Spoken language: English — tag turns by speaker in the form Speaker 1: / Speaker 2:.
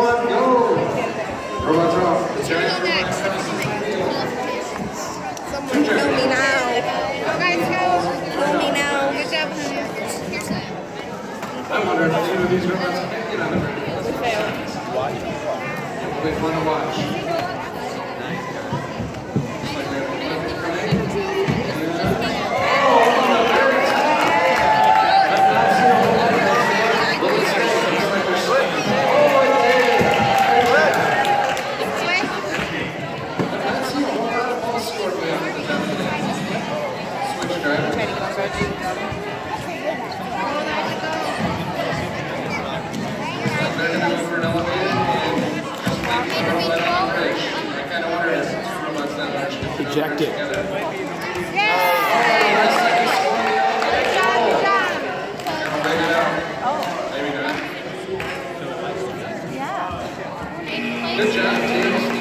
Speaker 1: one, go! Robots are off.
Speaker 2: Someone kill me now. Go guys, go. Kill me now. Good job, honey.
Speaker 1: I wonder if two of these robots can get on the bridge. It'll be fun to watch.
Speaker 3: Project it.
Speaker 1: Good job, team.